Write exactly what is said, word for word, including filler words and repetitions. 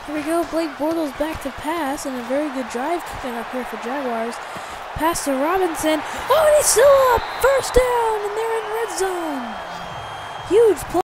Here we go. Blake Bortles back to pass, and a very good drive coming up here for Jaguars. Pass to Robinson. Oh, and he's still up. First down, and they're in red zone. Huge play.